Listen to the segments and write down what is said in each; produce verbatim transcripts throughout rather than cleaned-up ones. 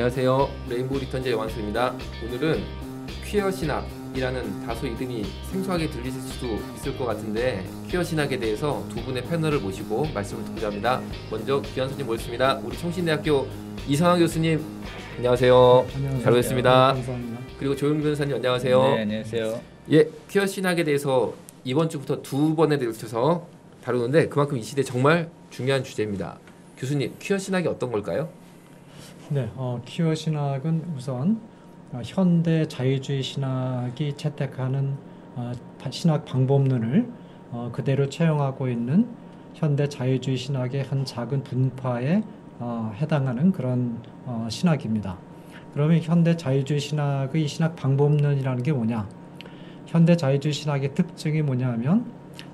안녕하세요. 레인보우 리턴즈의 왕수입니다. 오늘은 퀴어 신학이라는 다소 이름이 생소하게 들리실 수도 있을 것 같은데 퀴어 신학에 대해서 두 분의 패널을 모시고 말씀을 듣고자 합니다. 먼저 귀한 손님 모셨습니다. 우리 청신대학교 이상학 교수님 안녕하세요. 안녕하세요. 잘 뵙겠습니다. 네, 감사합니다. 그리고 조용 변호사님 안녕하세요. 네, 안녕하세요. 예, 퀴어 신학에 대해서 이번 주부터 두 번에 걸쳐서 다루는데 그만큼 이 시대 정말 중요한 주제입니다. 교수님, 퀴어 신학이 어떤 걸까요? 네, 어, 퀴어 신학은 우선 어, 현대 자유주의 신학이 채택하는 어, 신학 방법론을 어, 그대로 채용하고 있는 현대 자유주의 신학의 한 작은 분파에 어, 해당하는 그런 어, 신학입니다. 그러면 현대 자유주의 신학의 신학 방법론이라는 게 뭐냐? 현대 자유주의 신학의 특징이 뭐냐면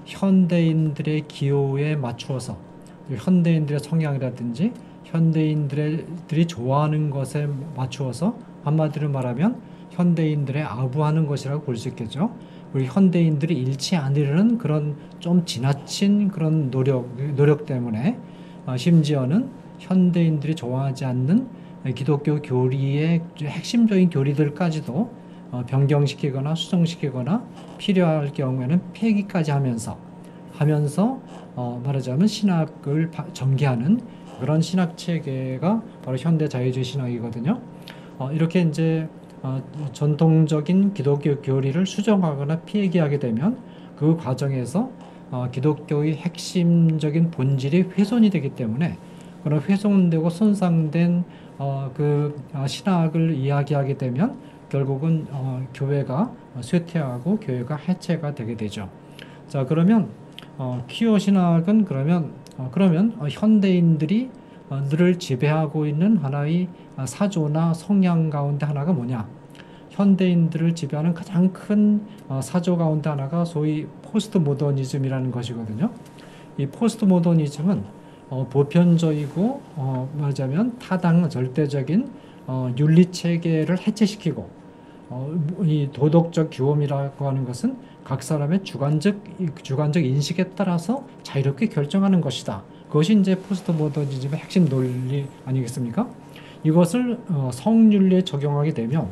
현대인들의 기호에 맞추어서 현대인들의 성향이라든지 현대인들이 좋아하는 것에 맞추어서 한마디로 말하면 현대인들의 아부하는 것이라고 볼 수 있겠죠. 우리 현대인들이 잃지 않으려는 그런 좀 지나친 그런 노력, 노력 때문에 어, 심지어는 현대인들이 좋아하지 않는 기독교 교리의 핵심적인 교리들까지도 어, 변경시키거나 수정시키거나 필요할 경우에는 폐기까지 하면서 하면서 어, 말하자면 신학을 전개하는 그런 신학 체계가 바로 현대 자유주의 신학이거든요. 어, 이렇게 이제 어, 전통적인 기독교 교리를 수정하거나 폐기하게 되면 그 과정에서 어, 기독교의 핵심적인 본질이 훼손이 되기 때문에 그런 훼손되고 손상된 어, 그 어, 신학을 이야기하게 되면 결국은 어, 교회가 쇠퇴하고 교회가 해체가 되게 되죠. 자, 그러면 어, 퀴어 신학은 그러면 어, 그러면 어, 현대인들이 어, 늘 지배하고 있는 하나의 어, 사조나 성향 가운데 하나가 뭐냐? 현대인들을 지배하는 가장 큰 어, 사조 가운데 하나가 소위 포스트 모더니즘이라는 것이거든요. 이 포스트 모더니즘은 어, 보편적이고 어, 말하자면 타당 절대적인 어, 윤리 체계를 해체시키고 어, 이 도덕적 규범이라고 하는 것은 각 사람의 주관적 주관적 인식에 따라서 자유롭게 결정하는 것이다. 그것이 이제 포스트 모더니즘의 핵심 논리 아니겠습니까? 이것을 어, 성윤리에 적용하게 되면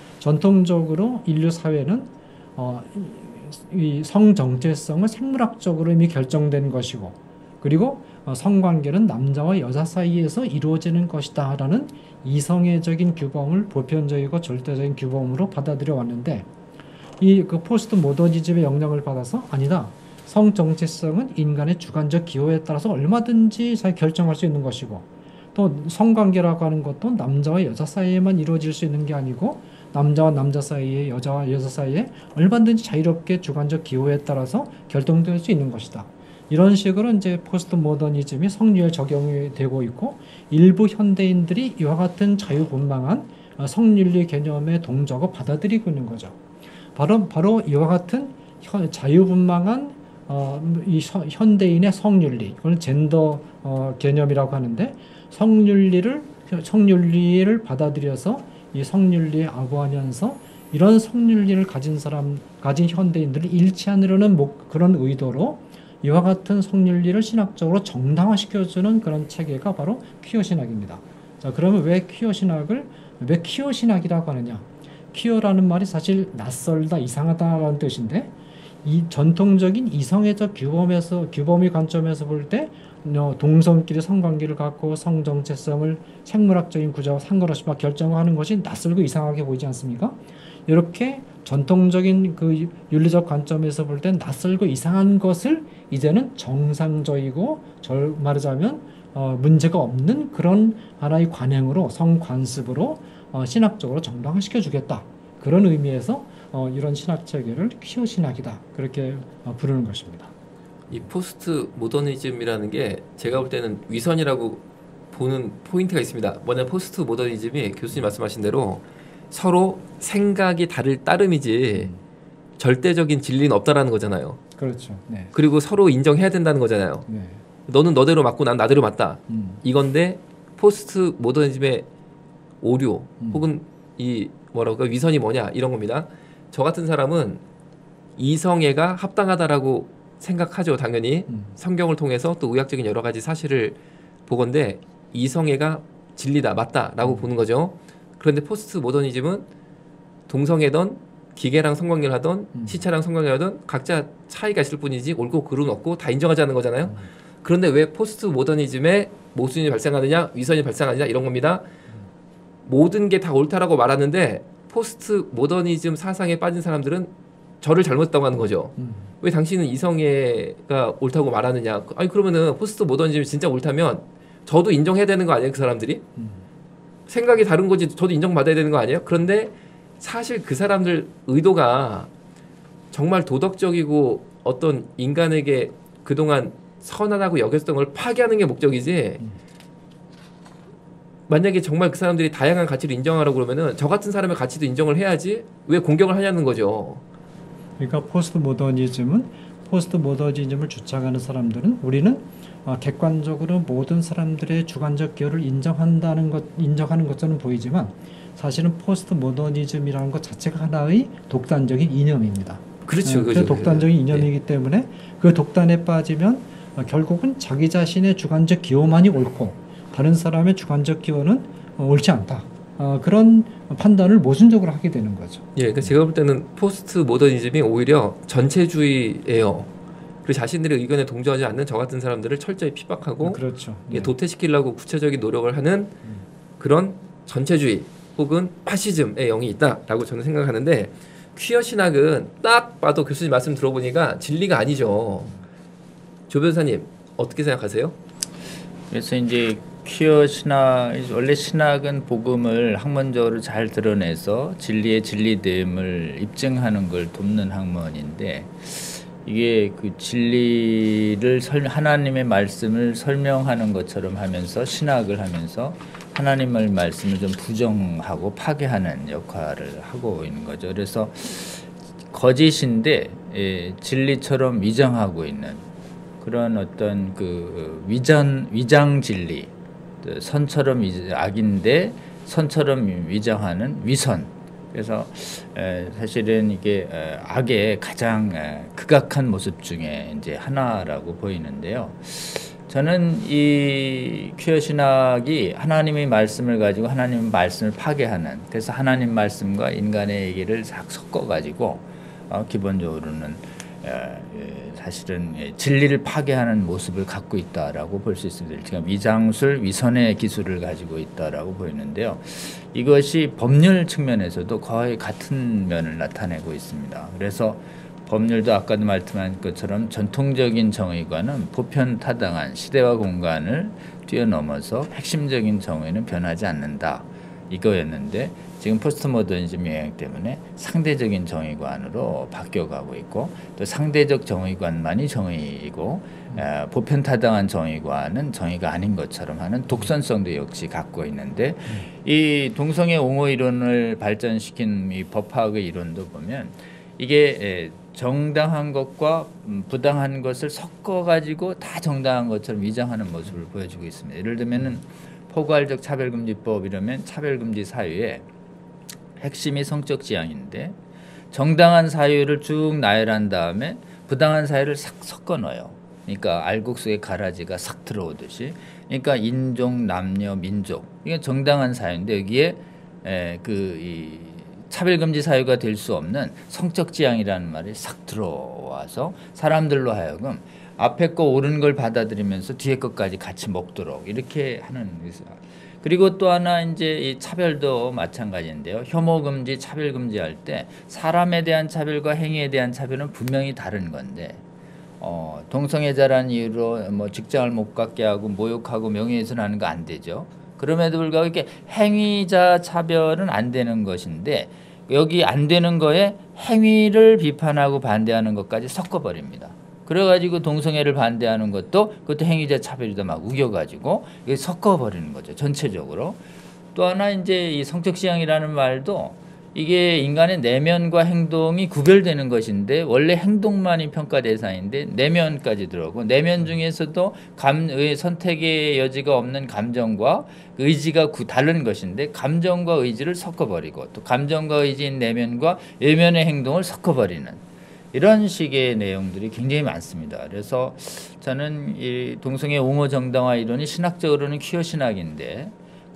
전통적으로 인류 사회는 어, 이 성정체성은 생물학적으로 이미 결정된 것이고, 그리고 어, 성관계는 남자와 여자 사이에서 이루어지는 것이다라는 이성애적인 규범을 보편적이고 절대적인 규범으로 받아들여 왔는데, 이 그 포스트 모더니즘의 영향을 받아서 아니다. 성 정체성은 인간의 주관적 기호에 따라서 얼마든지 잘 결정할 수 있는 것이고, 또 성관계라고 하는 것도 남자와 여자 사이에만 이루어질 수 있는 게 아니고 남자와 남자 사이에 여자와 여자 사이에 얼마든지 자유롭게 주관적 기호에 따라서 결정될 수 있는 것이다. 이런 식으로 이제 포스트 모더니즘이 성리에 적용이 되고 있고, 일부 현대인들이 이와 같은 자유분방한 성윤리 개념의 동적을 받아들이고 있는 거죠. 바로 바로 이와 같은 자유분방한 어, 이 현대인의 성윤리, 이걸 젠더 어, 개념이라고 하는데, 성윤리를 성윤리를 받아들여서 이 성윤리에 아부하면서 이런 성윤리를 가진 사람, 가진 현대인들을 잃지 않으려는 목, 그런 의도로 이와 같은 성윤리를 신학적으로 정당화시켜주는 그런 체계가 바로 퀴어 신학입니다. 자, 그러면 왜 퀴어 신학을 왜 퀴어 신학이라고 하느냐? 퀴어라는 말이 사실 낯설다, 이상하다라는 뜻인데, 이 전통적인 이성애적 규범에서 규범의 관점에서 볼 때 동성끼리 성관계를 갖고 성정체성을 생물학적인 구조와 상관없이 막 결정하는 것이 낯설고 이상하게 보이지 않습니까? 이렇게 전통적인 그 윤리적 관점에서 볼 때 낯설고 이상한 것을 이제는 정상적이고 절 말하자면 어, 문제가 없는 그런 하나의 관행으로, 성관습으로 어, 신학적으로 정당화시켜 주겠다. 그런 의미에서 어, 이런 신학 체계를 퀴어 신학이다. 그렇게 어, 부르는 것입니다. 이 포스트 모더니즘이라는 게 제가 볼 때는 위선이라고 보는 포인트가 있습니다. 뭐냐, 포스트 모더니즘이 교수님 말씀하신 대로 서로 생각이 다를 따름이지 음. 절대적인 진리는 없다라는 거잖아요. 그렇죠. 네. 그리고 서로 인정해야 된다는 거잖아요. 네. 너는 너대로 맞고 난 나대로 맞다. 음. 이건데 포스트 모더니즘의 오류 음. 혹은 이 뭐라고 위선이 뭐냐 이런 겁니다. 저 같은 사람은 이성애가 합당하다라고 생각하죠. 당연히 음. 성경을 통해서 또 의학적인 여러 가지 사실을 보건대 이성애가 진리다, 맞다라고 음. 보는 거죠. 그런데 포스트 모더니즘은 동성애던 기계랑 성관계를 하던 음. 시차랑 성관계를 하던 각자 차이가 있을 뿐이지 옳고 그른 없고 다 인정하자는 거잖아요. 음. 그런데 왜 포스트 모더니즘에 모순이 발생하느냐, 위선이 발생하느냐 이런 겁니다. 음. 모든 게 다 옳다라고 말하는데 포스트 모더니즘 사상에 빠진 사람들은 저를 잘못했다고 하는 거죠. 음. 왜 당신은 이성애가 옳다고 말하느냐. 아니 그러면은 포스트 모더니즘이 진짜 옳다면 저도 인정해야 되는 거 아니에요? 그 사람들이? 음. 생각이 다른 거지 저도 인정받아야 되는 거 아니에요? 그런데 사실 그 사람들 의도가 정말 도덕적이고 어떤 인간에게 그동안 선하다고 여겼던 걸 파괴하는 게 목적이지. 음. 만약에 정말 그 사람들이 다양한 가치를 인정하라고 그러면은 저 같은 사람의 가치도 인정을 해야지 왜 공격을 하냐는 거죠. 그러니까 포스트 모더니즘은 포스트 모더니즘을 주창하는 사람들은 우리는 어, 객관적으로 모든 사람들의 주관적 기여를 인정한다는 것, 인정하는 것처럼 보이지만 사실은 포스트 모더니즘이라는 것 자체가 하나의 독단적인 이념입니다. 그렇죠. 어, 그렇죠. 그 독단적인 이념이기 네. 때문에 그 독단에 빠지면 어, 결국은 자기 자신의 주관적 기여만이 옳고 다른 사람의 주관적 기여는 어, 옳지 않다. 어, 그런 판단을 모순적으로 하게 되는 거죠. 예, 그러니까 제가 볼 때는 포스트 모더니즘이 오히려 전체주의예요. 그리고 자신들의 의견에 동조하지 않는 저 같은 사람들을 철저히 핍박하고 그렇죠. 예, 네. 도태시키려고 구체적인 노력을 하는 그런 전체주의 혹은 파시즘의 영이 있다라고 저는 생각하는데 퀴어 신학은 딱 봐도 교수님 말씀 들어보니까 진리가 아니죠. 조 변호사님 어떻게 생각하세요? 그래서 이제 퀴어 신학, 원래 신학은 복음을 학문적으로 잘 드러내서 진리의 진리됨을 입증하는 걸 돕는 학문인데 이게 그 진리를 설, 하나님의 말씀을 설명하는 것처럼 하면서 신학을 하면서 하나님의 말씀을 좀 부정하고 파괴하는 역할을 하고 있는 거죠. 그래서 거짓인데 예, 진리처럼 위장하고 있는 그런 어떤 그 위장 위장 진리, 선처럼 악인데 선처럼 위장하는 위선. 그래서 에, 사실은 이게 에, 악의 가장 에, 극악한 모습 중에 이제 하나라고 보이는데요. 저는 이 퀴어 신학이 하나님의 말씀을 가지고 하나님의 말씀을 파괴하는, 그래서 하나님 말씀과 인간의 얘기를 싹 섞어가지고 어, 기본적으로는 에, 사실은 진리를 파괴하는 모습을 갖고 있다라고 볼 수 있습니다. 지금 위장술, 위선의 기술을 가지고 있다라고 보이는데요. 이것이 법률 측면에서도 거의 같은 면을 나타내고 있습니다. 그래서 법률도 아까도 말씀한 것처럼 전통적인 정의관은 보편타당한 시대와 공간을 뛰어넘어서 핵심적인 정의는 변하지 않는다. 이거였는데 지금 포스트 모더니즘 영향 때문에 상대적인 정의관으로 바뀌어가고 있고 또 상대적 정의관만이 정의이고 음. 어, 보편타당한 정의관은 정의가 아닌 것처럼 하는 독선성도 역시 갖고 있는데 음. 이 동성애 옹호 이론을 발전시킨 이 법학의 이론도 보면 이게 정당한 것과 부당한 것을 섞어가지고 다 정당한 것처럼 위장하는 모습을 보여주고 있습니다. 예를 들면은 포괄적 차별금지법 이러면 차별금지 사유에 핵심이 성적 지향인데 정당한 사유를 쭉 나열한 다음에 부당한 사유를 싹 섞어 넣어요. 그러니까 알곡 속에 가라지가 싹 들어오듯이. 그러니까 인종, 남녀, 민족 이게 정당한 사유인데 여기에 에, 그 이 차별금지 사유가 될 수 없는 성적 지향이라는 말이 싹 들어와서 사람들로 하여금 앞에 거 옳은 걸 받아들이면서 뒤에 것까지 같이 먹도록 이렇게 하는 거죠. 그리고 또 하나 이제 이 차별도 마찬가지인데요. 혐오 금지, 차별 금지할 때 사람에 대한 차별과 행위에 대한 차별은 분명히 다른 건데 어, 동성애자라는 이유로 뭐 직장을 못 갖게 하고 모욕하고 명예훼손하는 거 안 되죠. 그럼에도 불구하고 이렇게 행위자 차별은 안 되는 것인데 여기 안 되는 거에 행위를 비판하고 반대하는 것까지 섞어버립니다. 그래가지고 동성애를 반대하는 것도 그것도 행위자 차별이다 막 우겨가지고 이게 섞어버리는 거죠. 전체적으로. 또 하나 이제 이 성적 지향이라는 말도 이게 인간의 내면과 행동이 구별되는 것인데 원래 행동만이 평가 대상인데 내면까지 들어오고 내면 중에서도 감의 선택의 여지가 없는 감정과 의지가 구, 다른 것인데 감정과 의지를 섞어버리고 또 감정과 의지인 내면과 외면의 행동을 섞어버리는 이런 식의 내용들이 굉장히 많습니다. 그래서 저는 이 동성애 옹호 정당화 이론이 신학적으로는 퀴어 신학인데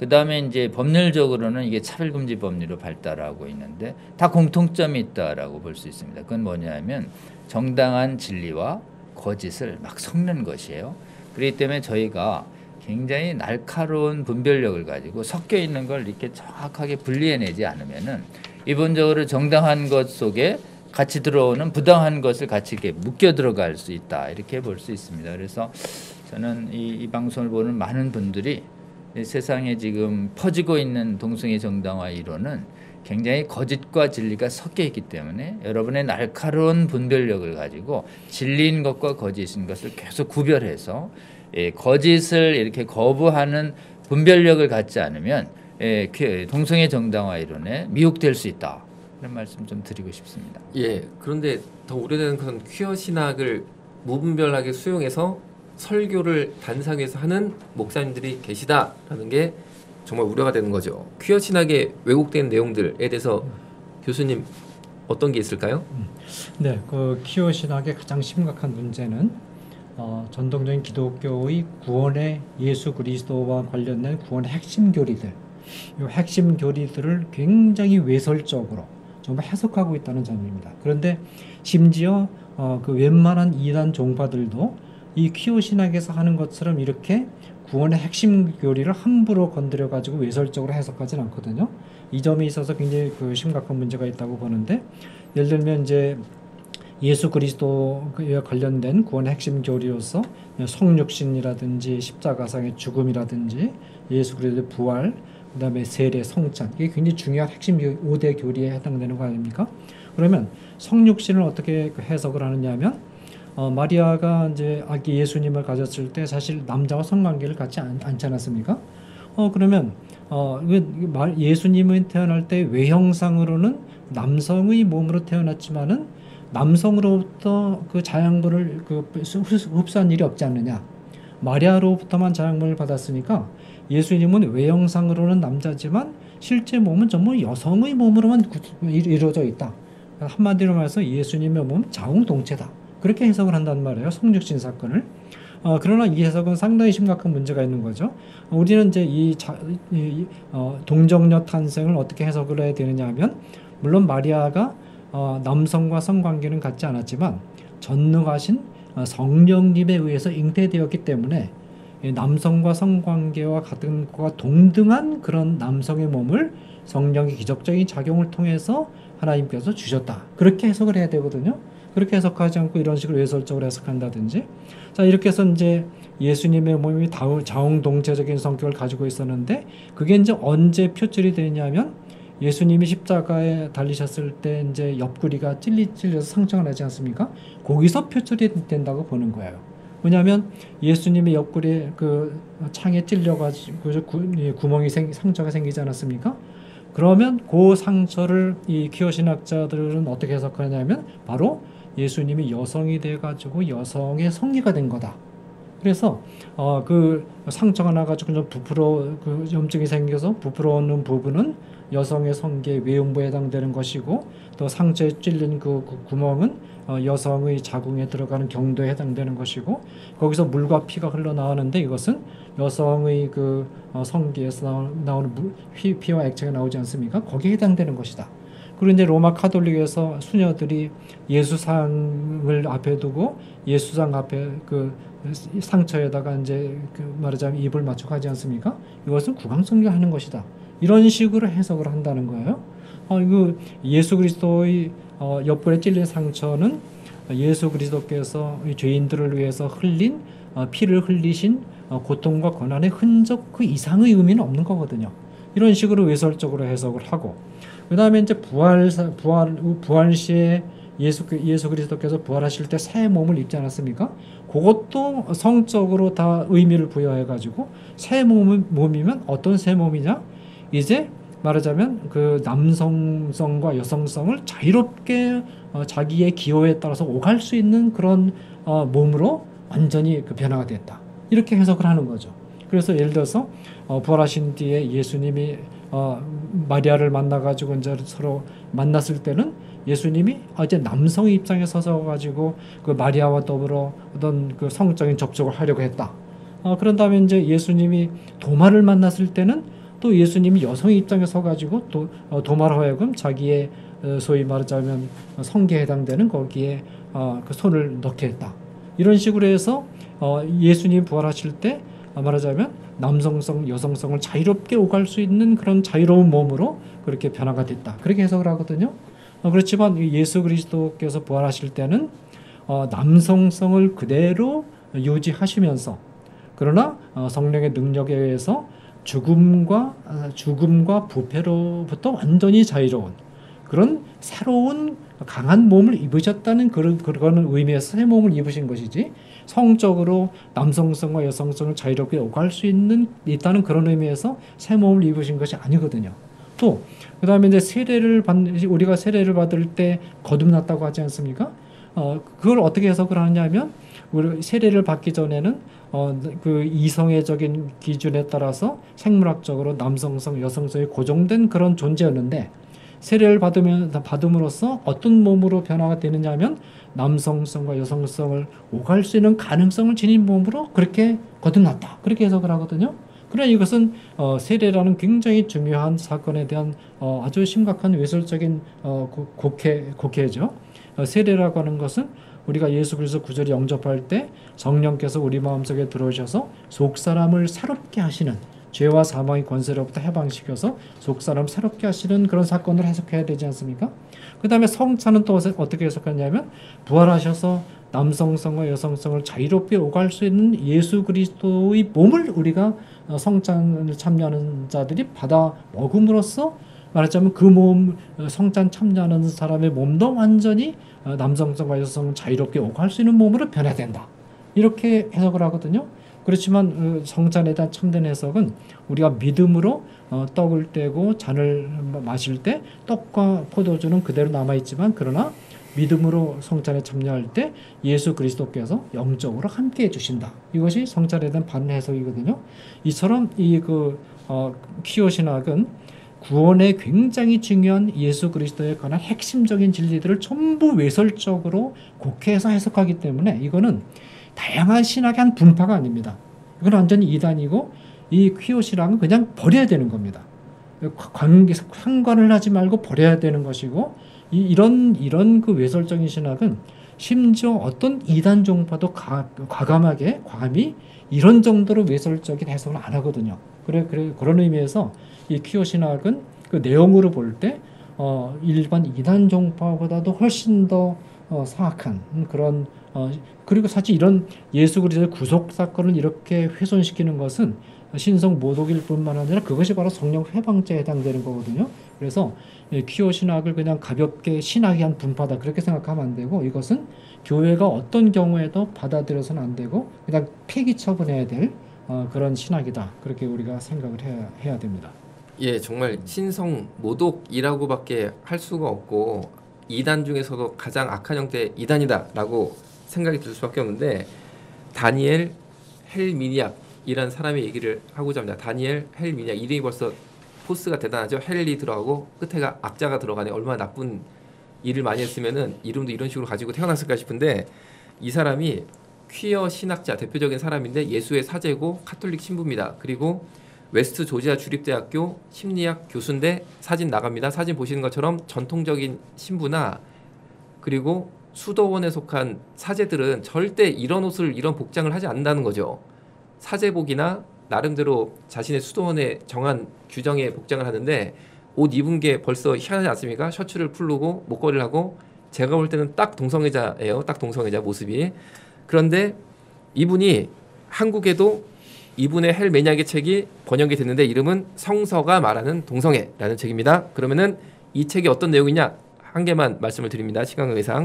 그 다음에 이제 법률적으로는 이게 차별금지 법률로 발달하고 있는데 다 공통점이 있다라고 볼 수 있습니다. 그건 뭐냐면 정당한 진리와 거짓을 막 섞는 것이에요. 그렇기 때문에 저희가 굉장히 날카로운 분별력을 가지고 섞여 있는 걸 이렇게 정확하게 분리해내지 않으면은 기본적으로 정당한 것 속에 같이 들어오는 부당한 것을 같이 이렇게 묶여 들어갈 수 있다 이렇게 볼 수 있습니다. 그래서 저는 이, 이 방송을 보는 많은 분들이 세상에 지금 퍼지고 있는 동성애 정당화 이론은 굉장히 거짓과 진리가 섞여 있기 때문에 여러분의 날카로운 분별력을 가지고 진리인 것과 거짓인 것을 계속 구별해서 예, 거짓을 이렇게 거부하는 분별력을 갖지 않으면 예, 동성애 정당화 이론에 미혹될 수 있다. 그런 말씀 좀 드리고 싶습니다. 예. 그런데 더 우려되는 것은 퀴어 신학을 무분별하게 수용해서 설교를 단상에서 하는 목사님들이 계시다라는 게 정말 우려가 되는 거죠. 퀴어 신학의 왜곡된 내용들에 대해서 교수님 어떤 게 있을까요? 네, 그 퀴어 신학의 가장 심각한 문제는 어, 전통적인 기독교의 구원의 예수 그리스도와 관련된 구원의 핵심 교리들, 이 핵심 교리들을 굉장히 외설적으로 정말 해석하고 있다는 점입니다. 그런데 심지어 어, 그 웬만한 이단 종파들도 이 퀴어 신학에서 하는 것처럼 이렇게 구원의 핵심 교리를 함부로 건드려 가지고 외설적으로 해석하지는 않거든요. 이 점에 있어서 굉장히 그 심각한 문제가 있다고 보는데, 예를 들면 이제 예수 그리스도와 관련된 구원의 핵심 교리로서 성육신이라든지 십자가상의 죽음이라든지 예수 그리스도의 부활, 그 다음에 세례, 성찬, 이게 굉장히 중요한 핵심 오 대 교리에 해당되는 거 아닙니까? 그러면 성육신을 어떻게 해석을 하느냐 하면 어, 마리아가 이제 아기 예수님을 가졌을 때 사실 남자와 성관계를 갖지 않, 않지 않았습니까? 어, 그러면 어, 예수님이 태어날 때 외형상으로는 남성의 몸으로 태어났지만은 남성으로부터 그 자양분을 그 흡수한 일이 없지 않느냐. 마리아로부터만 자양분을 받았으니까 예수님은 외형상으로는 남자지만 실제 몸은 전부 여성의 몸으로만 이루어져 있다. 한마디로 말해서 예수님의 몸은 자웅동체다. 그렇게 해석을 한단 말이에요. 성육신 사건을. 어, 그러나 이 해석은 상당히 심각한 문제가 있는 거죠. 어, 우리는 이제 이, 자, 이 어, 동정녀 탄생을 어떻게 해석을 해야 되느냐 하면, 물론 마리아가 어, 남성과 성관계는 갖지 않았지만 전능하신 어, 성령님에 의해서 잉태되었기 때문에 남성과 성관계와 같은 것과 동등한 그런 남성의 몸을 성령의 기적적인 작용을 통해서 하나님께서 주셨다. 그렇게 해석을 해야 되거든요. 그렇게 해석하지 않고 이런 식으로 외설적으로 해석한다든지. 자, 이렇게 해서 이제 예수님의 몸이 자웅동체적인 성격을 가지고 있었는데, 그게 이제 언제 표출이 되냐면 예수님이 십자가에 달리셨을 때 이제 옆구리가 찔리 찔려서 상처가 나지 않습니까? 거기서 표출이 된다고 보는 거예요. 왜냐하면 예수님의 옆구리에 그 창에 찔려가지고 구멍이 생, 상처가 생기지 않았습니까? 그러면 그 상처를 이 퀴어 신학자들은 어떻게 해석하냐면 바로 예수님이 여성이 돼가지고 여성의 성리가 된 거다. 그래서 어, 그 상처가 나가지고 좀 부풀어 그 염증이 생겨서 부풀어오는 부분은 여성의 성기의 외음부에 해당되는 것이고, 또 상처에 찔린 그, 그 구멍은 어, 여성의 자궁에 들어가는 경도에 해당되는 것이고, 거기서 물과 피가 흘러나오는데 이것은 여성의 그 어, 성기에서 나오, 나오는 물, 피, 피와 액체가 나오지 않습니까? 거기에 해당되는 것이다. 그리고 이제 로마 카톨릭에서 수녀들이 예수상을 앞에 두고 예수상 앞에 그 상처에다가 이제 그 말하자면 입을 맞춰 가지 않습니까? 이것은 구강성교하는 것이다. 이런 식으로 해석을 한다는 거예요. 어, 이거 예수 그리스도의 어, 옆구리에 찔린 상처는 예수 그리스도께서 죄인들을 위해서 흘린 어, 피를 흘리신 어, 고통과 고난의 흔적 그 이상의 의미는 없는 거거든요. 이런 식으로 외설적으로 해석을 하고, 그 다음에 이제 부활 부활 부활 시에 예수 예수 그리스도께서 부활하실 때 새 몸을 입지 않았습니까? 그것도 성적으로 다 의미를 부여해 가지고 새 몸 몸이면 어떤 새 몸이냐? 이제 말하자면 그 남성성과 여성성을 자유롭게 어, 자기의 기호에 따라서 오갈 수 있는 그런 어, 몸으로 완전히 그 변화가 됐다. 이렇게 해석을 하는 거죠. 그래서 예를 들어서 어, 부활하신 뒤에 예수님이 어, 마리아를 만나가지고 이제 서로 만났을 때는 예수님이 이제 남성의 입장에 서서 가지고 그 마리아와 더불어 어떤 그 성적인 접촉을 하려고 했다. 어, 그런 다음에 이제 예수님이 도마를 만났을 때는 또 예수님이 여성의 입장에 서가지고 도, 어, 도마로 하여금 자기의 어, 소위 말하자면 성계에 해당되는 거기에 어, 그 손을 넣게 했다. 이런 식으로 해서 어, 예수님 부활하실 때 어, 말하자면 남성성, 여성성을 자유롭게 오갈 수 있는 그런 자유로운 몸으로 그렇게 변화가 됐다. 그렇게 해석을 하거든요. 어, 그렇지만 예수 그리스도께서 부활하실 때는 어, 남성성을 그대로 유지하시면서 그러나 어, 성령의 능력에 의해서 죽음과 어, 죽음과 부패로부터 완전히 자유로운 그런 새로운 강한 몸을 입으셨다는 그런 그런 의미에서 새 몸을 입으신 것이지 성적으로 남성성과 여성성을 자유롭게 오갈 수 있는 있다는 그런 의미에서 새 몸을 입으신 것이 아니거든요. 또 그다음에 이제 세례를 받 우리가 세례를 받을 때 거듭났다고 하지 않습니까? 어 그걸 어떻게 해석을 하냐면 우리 세례를 받기 전에는 어 그 이성애적인 기준에 따라서 생물학적으로 남성성, 여성성이 고정된 그런 존재였는데 세례를 받으면 받음으로써 어떤 몸으로 변화가 되느냐면 남성성과 여성성을 오갈 수 있는 가능성을 지닌 몸으로 그렇게 거듭났다. 그렇게 해석을 하거든요. 그러나 이것은 어, 세례라는 굉장히 중요한 사건에 대한 어, 아주 심각한 외설적인 어, 곡해, 곡해죠. 어, 세례라고 하는 것은 우리가 예수 그리스도 구절을 영접할 때 성령께서 우리 마음속에 들어오셔서 속사람을 새롭게 하시는 죄와 사망의 권세로부터 해방시켜서 속사람 새롭게 하시는 그런 사건을 해석해야 되지 않습니까? 그 다음에 성찬은 또 어떻게 해석하냐면 부활하셔서 남성성과 여성성을 자유롭게 오갈 수 있는 예수 그리스도의 몸을 우리가 성찬을 참여하는 자들이 받아 먹음으로써 말하자면 그 몸 성찬 참여하는 사람의 몸도 완전히 남성성과 여성성을 자유롭게 오갈 수 있는 몸으로 변화된다. 이렇게 해석을 하거든요. 그렇지만 성찬에 대한 참된 해석은 우리가 믿음으로 떡을 떼고 잔을 마실 때 떡과 포도주는 그대로 남아있지만 그러나 믿음으로 성찬에 참여할 때 예수 그리스도께서 영적으로 함께해 주신다. 이것이 성찬에 대한 바른 해석이거든요. 이처럼 이 그 어, 퀴어 신학은 구원에 굉장히 중요한 예수 그리스도에 관한 핵심적인 진리들을 전부 외설적으로 곡해해서 해석하기 때문에 이거는 다양한 신학의 한 분파가 아닙니다. 이건 완전히 이단이고 이 퀴어 신학은 그냥 버려야 되는 겁니다. 관계 상관을 하지 말고 버려야 되는 것이고 이, 이런 이런 그 외설적인 신학은 심지어 어떤 이단 종파도 가, 과감하게 감히 이런 정도로 외설적인 해석을 안 하거든요. 그래 그래 그런 의미에서 이 퀴어 신학은 그 내용으로 볼 때 어, 일반 이단 종파보다도 훨씬 더 어, 사악한 그런 어, 그리고 사실 이런 예수 그리스도의 구속 사건을 이렇게 훼손시키는 것은 신성 모독일 뿐만 아니라 그것이 바로 성령 회방죄에 해당되는 거거든요. 그래서 퀴어 신학을 그냥 가볍게 신학의 한 분파다 그렇게 생각하면 안 되고 이것은 교회가 어떤 경우에도 받아들여서는 안 되고 그냥 폐기 처분해야 될 어, 그런 신학이다. 그렇게 우리가 생각을 해야, 해야 됩니다. 예, 정말 신성 모독이라고밖에 할 수가 없고 이단 중에서도 가장 악한 형태의 이단이다라고 생각이 들 수밖에 없는데 다니엘 헬미니악이라는 사람의 얘기를 하고자 합니다. 다니엘 헬미니악 이름이 벌써 포스가 대단하죠. 헬이 들어가고 끝에가 악자가 들어가네. 얼마나 나쁜 일을 많이 했으면은 이름도 이런 식으로 가지고 태어났을까 싶은데 이 사람이 퀴어 신학자 대표적인 사람인데 예수의 사제고 카톨릭 신부입니다. 그리고 웨스트 조지아 주립대학교 심리학 교수인데 사진 나갑니다. 사진 보시는 것처럼 전통적인 신부나 그리고 수도원에 속한 사제들은 절대 이런 옷을 이런 복장을 하지 않는다는 거죠. 사제복이나 나름대로 자신의 수도원에 정한 규정의 복장을 하는데 옷 입은 게 벌써 희한하지 않습니까? 셔츠를 풀르고 목걸이를 하고 제가 볼 때는 딱 동성애자예요. 딱 동성애자 모습이. 그런데 이분이 한국에도 이분의 헬 매니악의 책이 번역이 됐는데 이름은 성서가 말하는 동성애라는 책입니다. 그러면은 이 책이 어떤 내용이냐 한 개만 말씀을 드립니다. 시간 관계상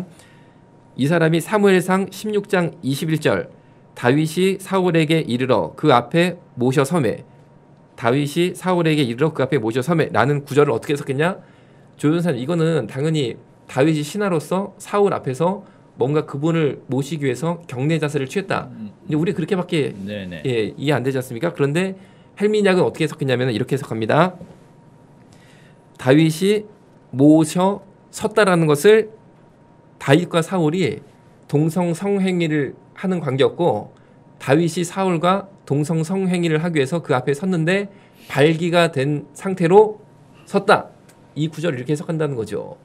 이 사람이 사무엘상 십육 장 이십일 절 다윗이 사울에게 이르러 그 앞에 모셔 섬에 다윗이 사울에게 이르러 그 앞에 모셔 섬에 라는 구절을 어떻게 해석했냐? 조연사는 이거는 당연히 다윗이 신하로서 사울 앞에서 뭔가 그분을 모시기 위해서 경례 자세를 취했다. 근데 우리 그렇게밖에 예, 이해 안 되지 않습니까? 그런데 헬미니악은 어떻게 해석했냐면 이렇게 해석합니다. 다윗이 모셔 섰다라는 것을 다윗과 사울이 동성 성행위를 하는 관계였고 다윗이 사울과 동성 성행위를 하기 위해서 그 앞에 섰는데 발기가 된 상태로 섰다. 이 구절을 이렇게 해석한다는 거죠.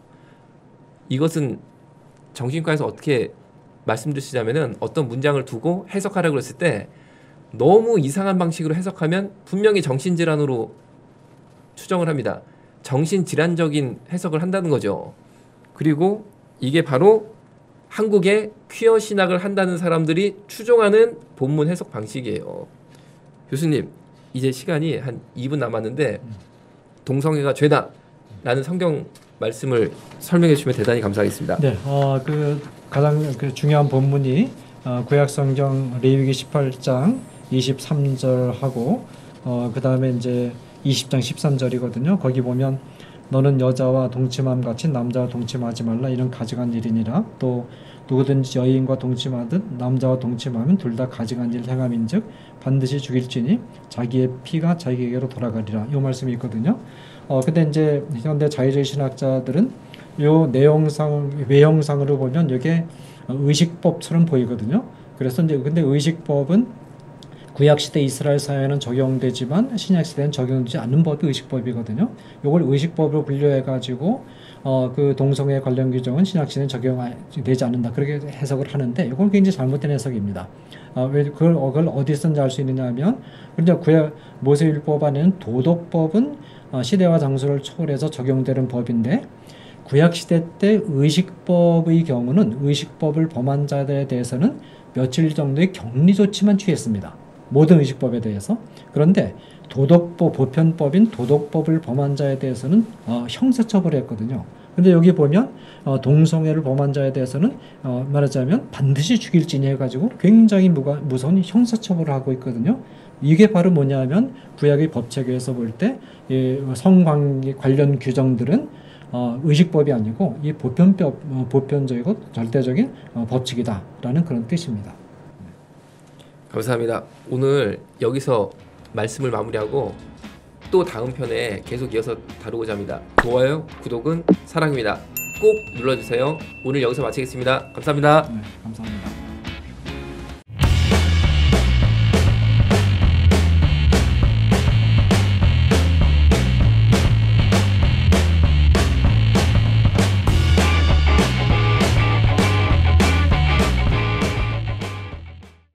이것은 정신과에서 어떻게 말씀드리자면은 어떤 문장을 두고 해석하라고 했을 때 너무 이상한 방식으로 해석하면 분명히 정신질환으로 추정을 합니다. 정신질환적인 해석을 한다는 거죠. 그리고 이게 바로 한국의 퀴어 신학을 한다는 사람들이 추종하는 본문 해석 방식이에요. 교수님, 이제 시간이 한 이 분 남았는데 동성애가 죄다 라는 성경 말씀을 설명해 주시면 대단히 감사하겠습니다. 네, 어, 그 가장 그 중요한 본문이 어, 구약성경 레위기 십팔 장 이십삼 절하고 어, 그 다음에 이제 이십 장 십삼 절이거든요. 거기 보면 너는 여자와 동침함 같이 남자와 동침하지 말라 이런 가증한 일이니라. 또 누구든지 여인과 동침하듯 남자와 동침하면 둘 다 가증한 일 행함인즉 반드시 죽일지니 자기의 피가 자기에게로 돌아가리라. 이 말씀이 있거든요. 어 근데 이제 현대 자유주의 신학자들은 요 내용상 외형상으로 보면 이게 의식법처럼 보이거든요. 그래서 이제 근데 의식법은 구약 시대 이스라엘 사회는 적용되지만 신약 시대는 적용되지 않는 법이 의식법이거든요. 이걸 의식법으로 분류해 가지고 어 그 동성애 관련 규정은 신약 시대는 적용되지 않는다. 그렇게 해석을 하는데 이건 굉장히 잘못된 해석입니다. 어, 왜 그걸, 그걸 어디서든지 알 수 있느냐면 그런데 구약 모세율법 안에는 도덕법은 어, 시대와 장소를 초월해서 적용되는 법인데 구약 시대 때 의식법의 경우는 의식법을 범한 자들에 대해서는 며칠 정도의 격리 조치만 취했습니다. 모든 의식법에 대해서. 그런데 도덕법, 보편법인 도덕법을 범한 자에 대해서는 어, 형사처벌을 했거든요. 근데 여기 보면 어, 동성애를 범한 자에 대해서는 어, 말하자면 반드시 죽일지니 해가지고 굉장히 무가, 무서운 형사처벌을 하고 있거든요. 이게 바로 뭐냐면 구약의 법체계에서 볼 때 성관계 관련 규정들은 어, 의식법이 아니고 이 보편법, 어, 보편적이고 절대적인 어, 법칙이다라는 그런 뜻입니다. 감사합니다. 오늘 여기서 말씀을 마무리하고 또 다음 편에 계속 이어서 다루고자 합니다. 좋아요, 구독은 사랑입니다. 꼭 눌러주세요. 오늘 여기서 마치겠습니다. 감사합니다. 네, 감사합니다.